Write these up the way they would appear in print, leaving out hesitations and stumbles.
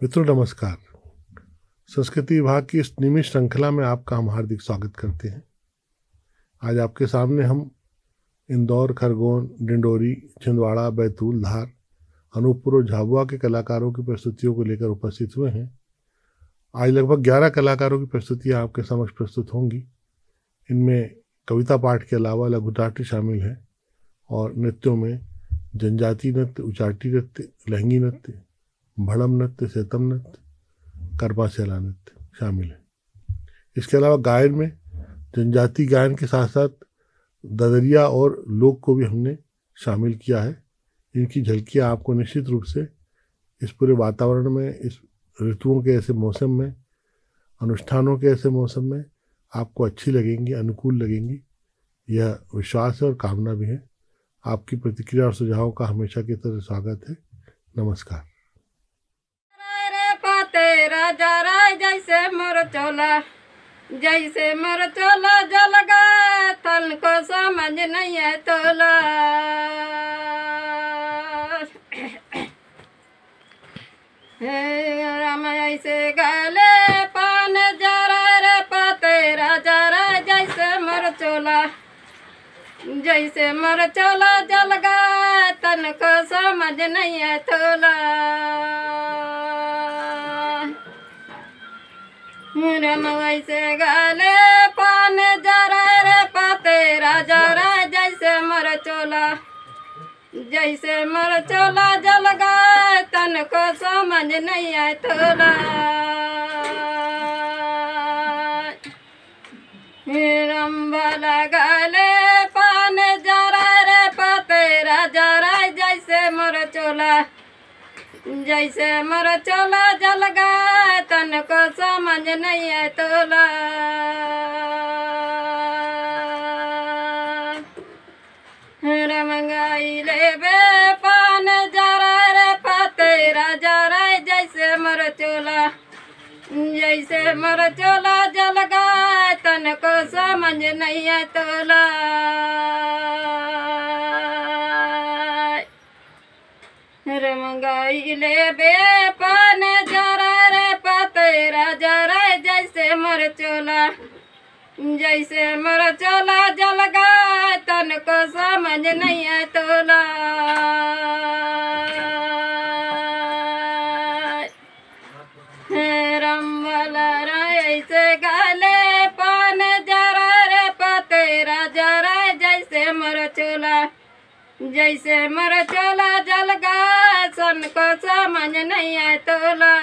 मित्रों नमस्कार। संस्कृति विभाग की इस नियमित श्रृंखला में आपका हम हार्दिक स्वागत करते हैं। आज आपके सामने हम इंदौर, खरगोन, डिंडोरी, छिंदवाड़ा, बैतूल, धार, अनूपपुर और झाबुआ के कलाकारों की प्रस्तुतियों को लेकर उपस्थित हुए हैं। आज लगभग 11 कलाकारों की प्रस्तुतियाँ आपके समक्ष प्रस्तुत होंगी। इनमें कविता पाठ के अलावा लघु नाट्य शामिल है और नृत्यों में जनजातीय नृत्य, उचाटी नृत्य, लहंगी नृत्य, भड़म नृत्य, सेतम नृत्य, करमाशैला नृत्य शामिल है। इसके अलावा गायन में जनजातीय गायन के साथ साथ ददरिया और लोक को भी हमने शामिल किया है। इनकी झलकियाँ आपको निश्चित रूप से इस पूरे वातावरण में, इस ऋतुओं के ऐसे मौसम में, अनुष्ठानों के ऐसे मौसम में आपको अच्छी लगेंगी, अनुकूल लगेंगी। यह विश्वास है और कामना भी है। आपकी प्रतिक्रिया और सुझावों का हमेशा की तरह स्वागत है। नमस्कार। राजा राय जैसे मोर चोला जल गए तन को समझ नहीं है तोला। राम ऐसे गले पान जरा रे पाते राजा राय जैसे मोर चोला जल गए तन को समझ नहीं है तोला। रम वैसे गाले पान जरा रे पाते राजा राय जैसे मर चोला जल गए तन को समझ नहीं आए तोला। रम वाला गाले पान जरा रे पाते राजा राय जैसे मर चोला जल गए तन को समझ नहीं है तोला। रमंगाई ले बे पान जरा रे पाते राजा राय जैसे मर चोला जल गए तन को समझ नहीं है तोला। रमंगाई ले बे पान जरा रे पाते राजा राय जैसे मर चोला जल गए तन को समझ नहीं है तोला। रम वाला राय ऐसे गाले पान जरा रे पाते राजा राय जैसे मर चोला जल गए सन को समझ नहीं है तोला।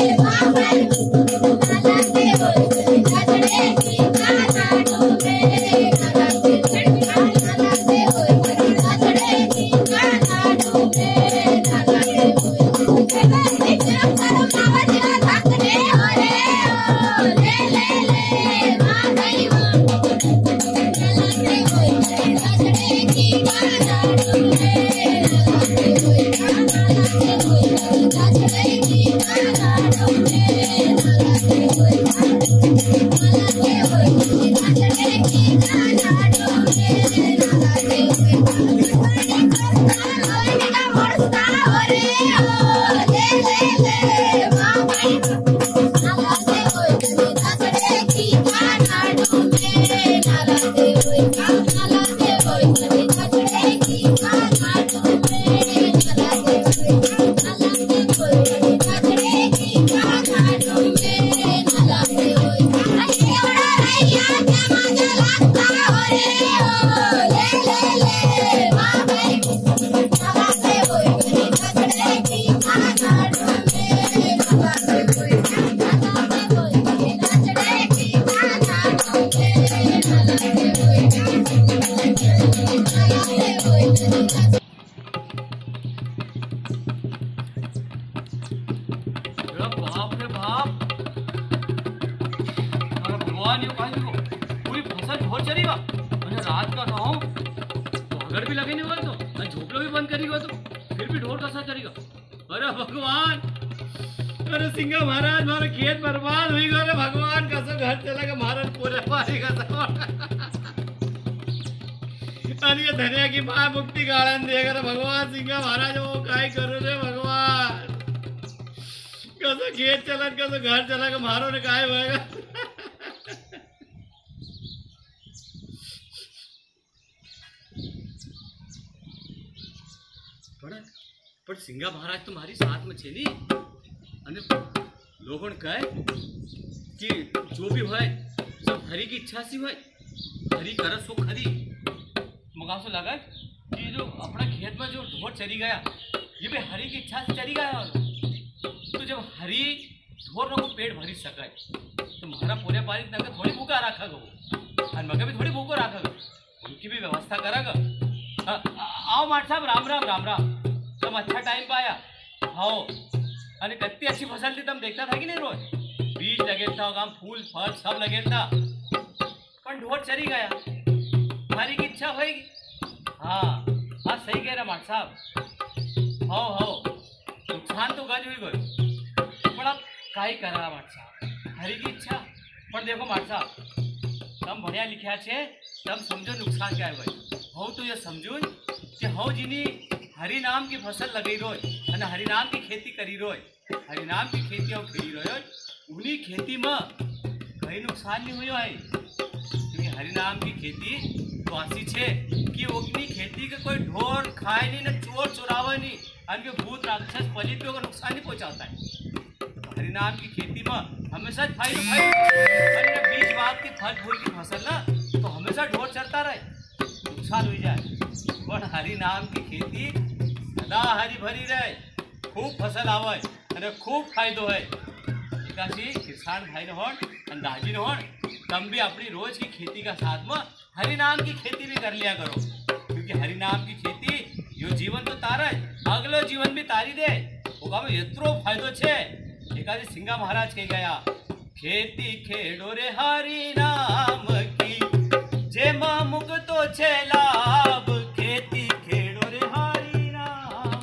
Hey बाप रे बाप, अरे भगवान, ये काहे को पूरी फसल झोर चलेगा। मैंने रात का था तो अगर भी लगे नहीं हुआ तो झोपड़ा भी बंद करेगा तो फिर भी ढोर कैसा चलेगा। अरे भगवान, अरे सिंगा महाराज, हमारा खेत बर्बाद हुई गया। भगवान कैसा घर चलेगा महाराज, पूरे पानी का अरे धनिया की माँ मुक्ति गाड़न देगा भगवान। सिंगा महाराज वो काय करो रे भगवान, कैसा खेत चलन, कैसा घर चला, मारो ने काय होएगा। पर सिंगा महाराज तुम्हारी साथ में छे नहीं, लोगों कहे कि जो भी होए सब हरि की इच्छा से होए, हरि करस सो खरी। मगा से लगा कि जो अपना खेत में जो ढोर चली गया ये भी हरि की इच्छा से चली गया। तो जब हरी ढोर को पेट भरी सके तो हमारा पूरे पारी नंगे थोड़ी भूखा रखा गो और मगे भी थोड़ी भूखो रखा गो, उनकी भी व्यवस्था करेगा। आओ माट साहब, राम राम राम राम। तुम अच्छा टाइम पाया। आओ, अरे कितनी अच्छी फसल थी, तुम देखता था कि नहीं रोज बीज लगे था, गांव फूल फल सब लगे था, पर ढोर चली गया। हरी की इच्छा होगी। हाँ हाँ, सही कह रहा माट साहब। हो नुकसान तो गज हुई गई, पर अब काई करा माट साहब, हरी की इच्छा। पर देखो माट साहब, तम बढ़िया लिखा छे, तम समझो नुकसान क्या है। हो तो ये समझो कि हो जिनी हरि नाम की फसल लगी रोय और हरि नाम की खेती करी रोय, हरि नाम की खेती और करी रोय, उन्हीं खेती में कहीं नुकसान नहीं हुई है। क्योंकि हरि नाम की खेती तो ऐसी छे कि अपनी खेती के कोई ढोर खाए नहीं, न चोर चुरावे नहीं, अनके भूत राक्षस पलित को नुकसान नहीं पहुंचाता है। तो हरि नाम की खेती में हमेशा फायदा फायदा, बीज बाग की फल फूल की फसल ना तो हमेशा ढोर चढ़ता रहे, नुकसान हो जाए। पर हरि नाम की खेती सदा हरी भरी रहे, खूब फसल आवे और खूब फायदो है। किसान भाई न हो, अंदाजी न हो, तुम भी अपनी रोज की खेती का साथ में हरि नाम की खेती भी कर लिया करो। क्योंकि हरि नाम की खेती यो जीवन तो तारा है, अगलो जीवन भी तारी दे, होगा में इतरो फायदो छे। एकादी सिंगा महाराज कह गया, खेती खेड़ो रे हरि नाम की, जेमा मुक तो छे लाभ, खेती खेड़ो रे हरि नाम।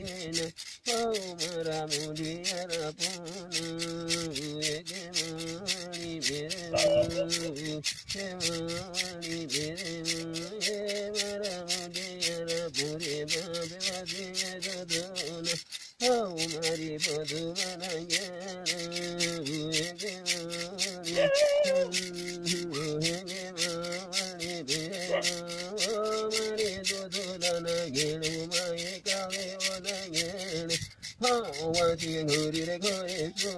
Mara Mudiara Punu, Egemani Beru, Emani Beru, Mara Mudiara Puri Babadi Dodona, Oh Mari Podumana Geru, Egemani Beru, Mari Dodona Geru, Maya Kale Ona Oh, what you know, did I go to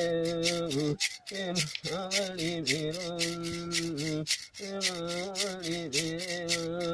Emily Bill? Emily Bill.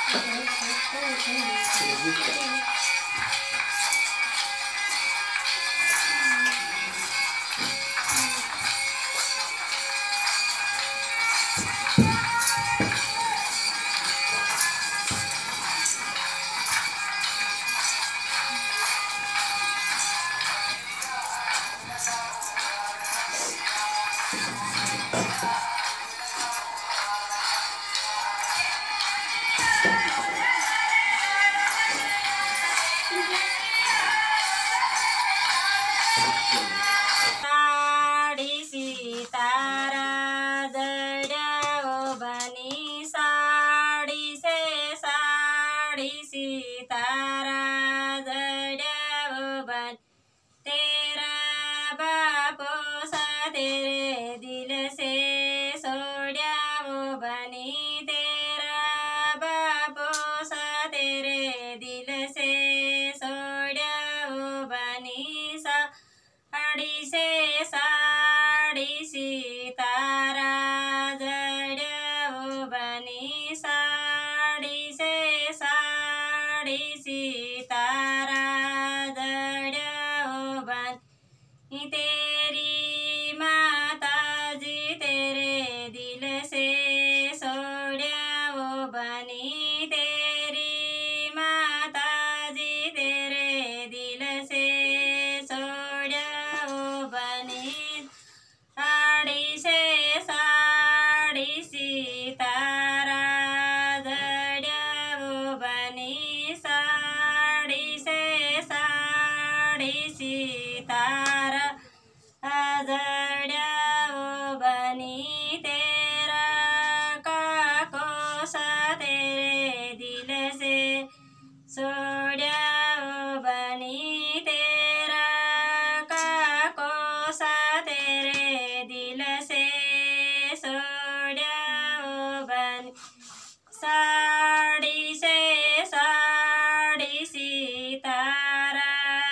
Sari सितारा जड़ो बनी साड़ी से साड़ी सितारा जड़ो बन तेरा बापो सा तेरे दिल से soda वो बनी तेरा बापो सा तेरे दिल से सोड़ा वो बनी साड़ी से साड़ी सितारा जड़ो बनी साड़ी से साड़ी सितारा जड़ो बनी तेरी माता जी तेरे दिल से सोड़ा वो बनी तेरी माता जी तेरे दिल से सोड़ा वो बनी साड़ी से साड़ी सितारा जड़ो बनी साड़ी से साड़ी सितारा जड़ो बनी तेरा काको सा तेरे दिल से सोड़ा वो बनी तेरा काको सा तेरे दिल से सोड़ा वो बनी साड़ी से साड़ी सितारा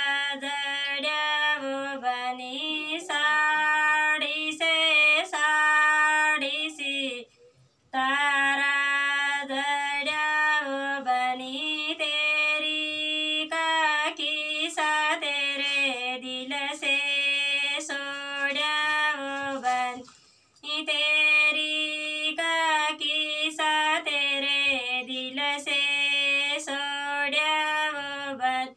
जड़ो बनी साड़ी से साड़ी सितारा जड़ो बनी तेरी काकी सा तेरे दिल से सोड़ा वो बनी तेरी काकी सा तेरे दिल से सोड़ा वो बन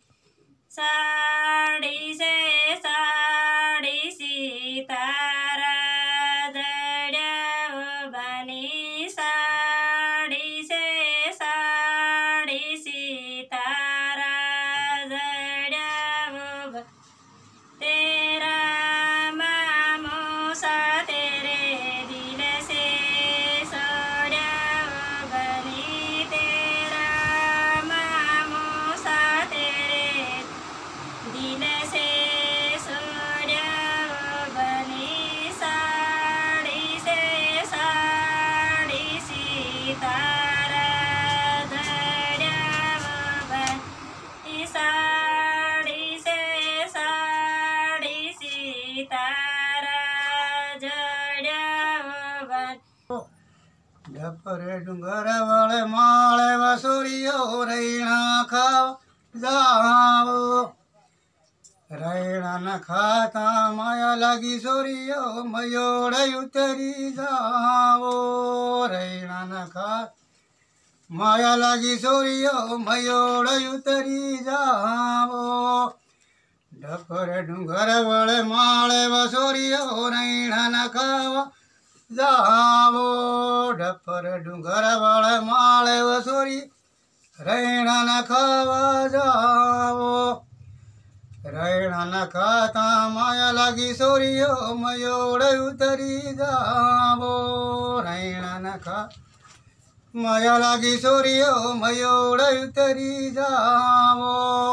साड़ी से साड़ी सितारा जड़ो बनी साड़ी से साड़ी सितारा जड़ो बन तेरा मामो सा तेरे दिल से सोड़ा वो बनी तेरा मामो सा तेरे दिल से सोड़ा वो बनी साड़ी से साड़ी सितारा जड़ो बनी साड़ी से साड़ी सितारा जड़ो बन ढपरे डूंगर वाले माले वसुरियो रैणा खाओ जाओ रैणा न खाता माया लगी सोरियो मयोड़ उतरी जाओ रैणा न खा माया लगी सोरियो मयोड़ उतरी जाओ ढपरे डूंगर वाले माले वसुरियो रैणा न खाओ जाओ ढपर डूंगर वाले माले वसुरी रैणा न खावा जाओ रैणा न खाता माया लगी सोरियो मयोड़ उतरी जाओ रैणा न खा माया लगी सोरियो मयोड़ उतरी जाओ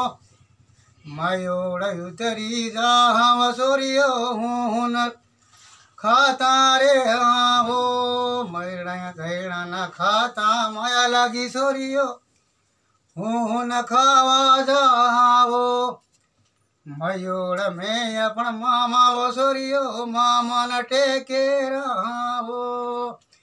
मयोड़ उतरी जाओ सोरियो हूँ खाता रे हो मैड़ा घैड़ा न खाता माया लगी सोरियो हूँ न खावा जाओ मयूर में अपन मामा वो सोरियो मामा न टेके रहो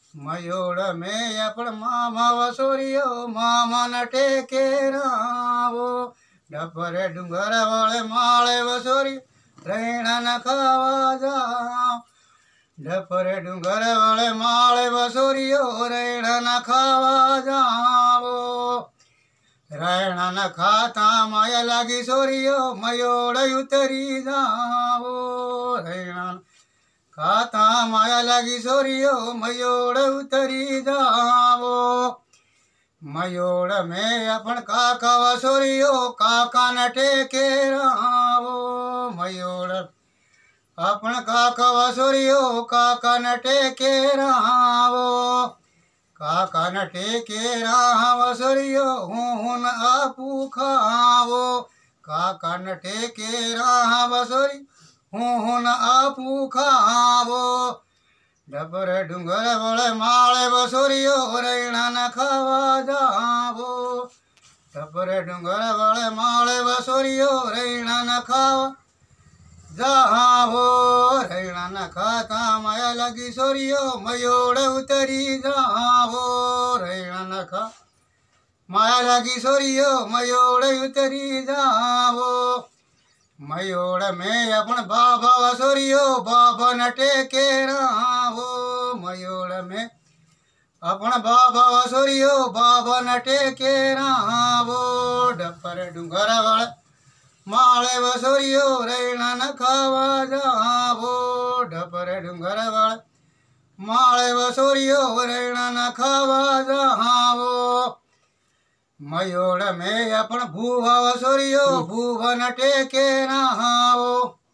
मयूड़ में अपन मामा वसोरियो मामा न टेके रावो डपरे डूंगर वाले माले वसोरी रेणा न खावा जाओ डपरे डूंगर वाले माले वसोरियो रेणा न खावा जाओ रेणा न खाता माया लागी सोरियो मयूड़ उतरी जाओ रेणा खाता माया लागी सोरियो मयूड़ उतरी जाओ मयूड़ में अपन काका वसोरियो काका न टेके रावो मयूड़ अपन काका वसोरियो काका न टेके रावो काका न टेके राह वसोरियो हून आपू खावो काका न टेके राह वसोरी हून आपू खावो डपरे डूंगर वाले माले वसोरियो रेणा न खावा जावो डपरे डूंगर वाले माले वसोरियो रेणा न खावा जावो रेणा न खाता माया लगी सोरियो मयूड़ उतरी जावो रेणा न खा माया लगी सोरियो मयूड़ उतरी जावो मयूड़ में अपन बाबा वसोरियो बाबा न टेके रावो मयूड़ में अपन बाबा वसोरियो बाबा न टेके रावो डपर डूंगर वाले माले वसोरियो रेणा न खावा जावो डपर डूंगर वाले माले वसोरियो रेणा न खावा जावो मयूड़ में अपन भूवा वसोरियो भूवा न टेके नहावो।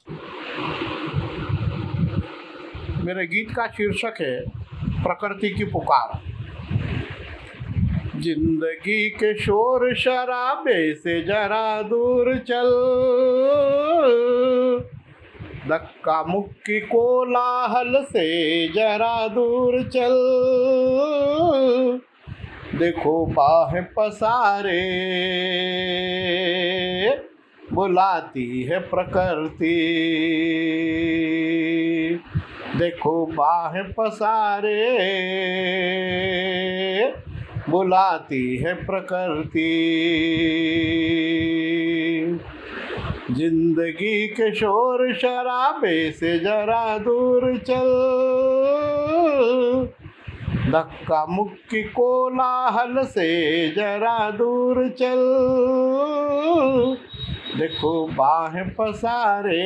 मेरे गीत का शीर्षक है प्रकृति की पुकार। जिंदगी के शोर शराबे से जरा दूर चल, धक्का मुक्की कोलाहल से जरा दूर चल, देखो बाहें पसारे बुलाती है प्रकृति, देखो बाहें पसारे बुलाती है प्रकृति। जिंदगी के शोर शराबे से जरा दूर चल, धक्का मुक्की कोलाहल से जरा दूर चल, देखो बाहें पसारे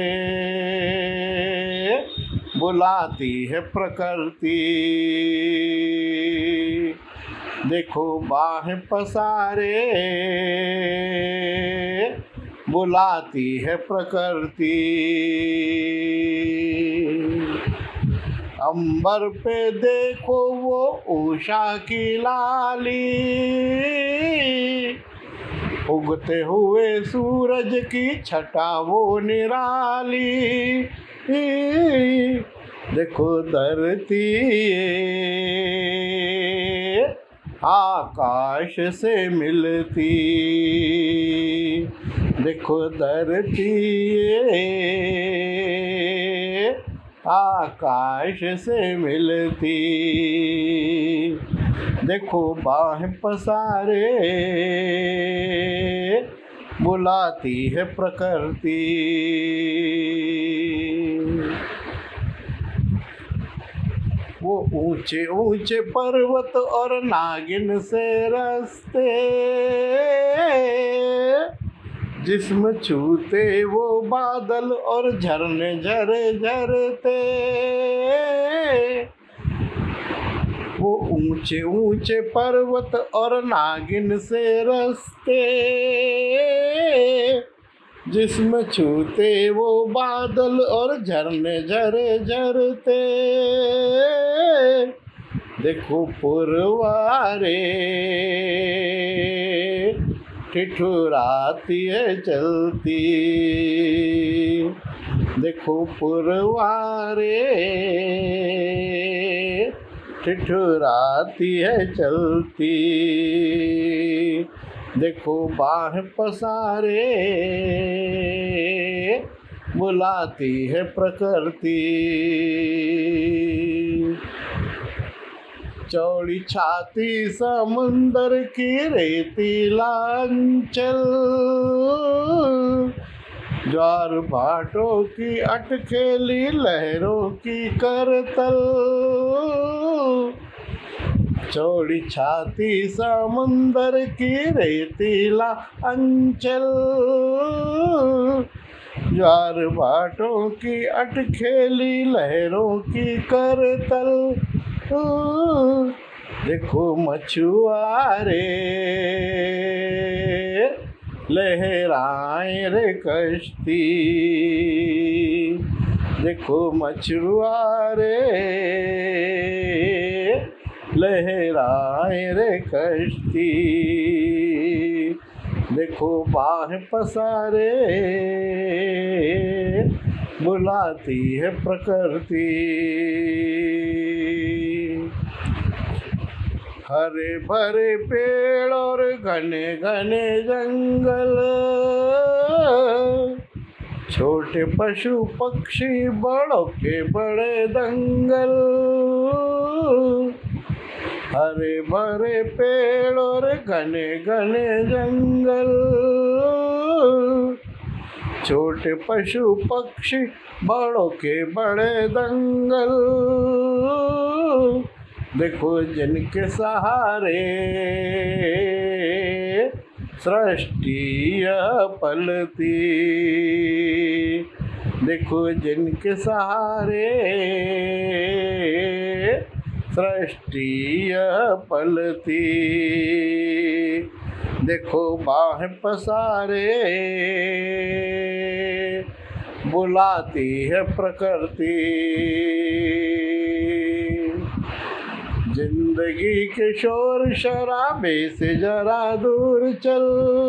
बुलाती है प्रकृति, देखो बाहें पसारे बुलाती है प्रकृति। अंबर पे देखो वो उषा की लाली, उगते हुए सूरज की छटा वो निराली, देखो धरती आकाश से मिलती, देखो धरती आकाश से मिलती, देखो बाहें पसारे बुलाती है प्रकृति। वो ऊंचे ऊंचे पर्वत और नागिन से रास्ते, जिस्म छूते वो बादल और झरने झरे झरते, वो ऊंचे ऊंचे पर्वत और नागिन से रास्ते, जिस्म छूते वो बादल और झरने झरे झरते, देखो पुरवारे ठिठुराती है चलती, देखो पुरवारे ठिठुराती है चलती, देखो बाहें पसारे बुलाती है प्रकृति। चौड़ी छाती समुंदर की रेतीला अंचल, ज्वार भाटों की अटखेली लहरों की करतल। चौड़ी छाती समुंदर की रेतीला अंचल, ज्वार भाटों की अटखेली लहरों की करतल। देखो मछुआरे लहराए रे कश्ती, देखो मछुआरे लहराए रे कश्ती। देखो बाह पसारे बुलाती है प्रकृति। हरे भरे पेड़ और घने घने जंगल, छोटे पशु पक्षी बड़ों के बड़े दंगल। हरे भरे पेड़ और घने घने जंगल, छोटे पशु पक्षी बड़ों के बड़े दंगल। देखो जिनके सहारे सृष्टि पलती, देखो जिनके सहारे सृष्टि पलती। देखो बाह पसारे बुलाती है प्रकृति। जिंदगी के शोर शराबे से जरा दूर चल,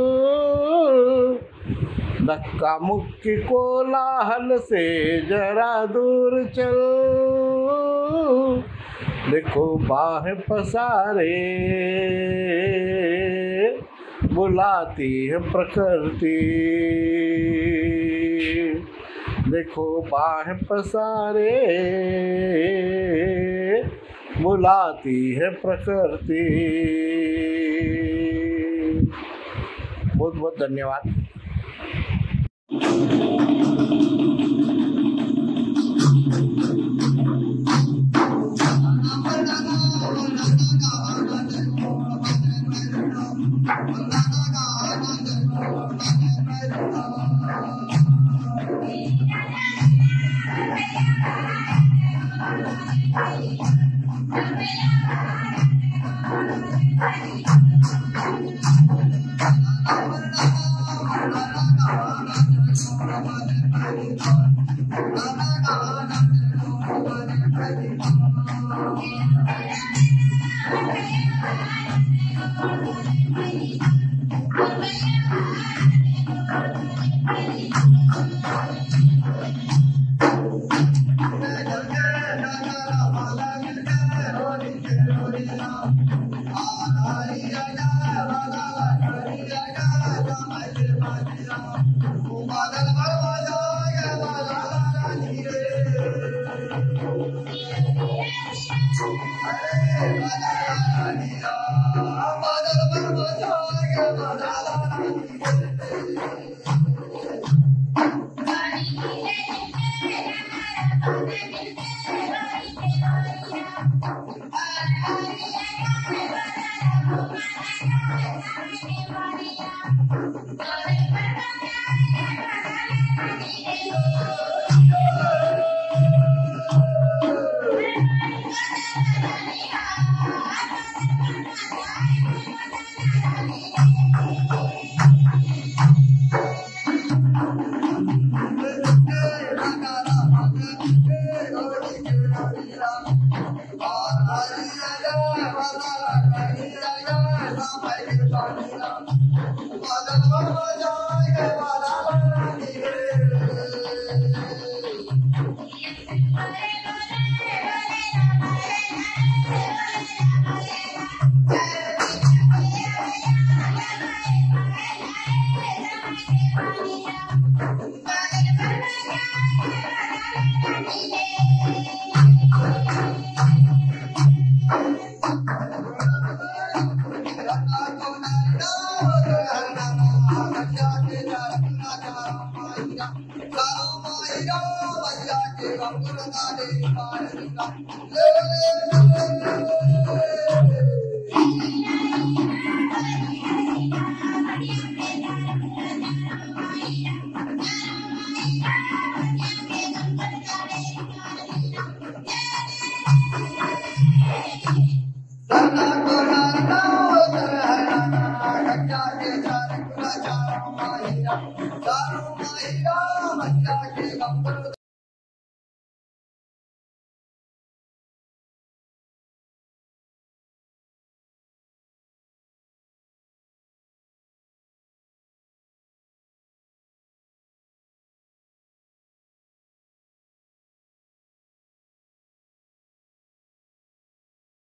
धक्का मुक्की कोलाहल से जरा दूर चल। देखो बाह पसारे बुलाती है प्रकृति। देखो बाह पसारे बुलाती है प्रकृति। बहुत बहुत धन्यवाद। Thank you.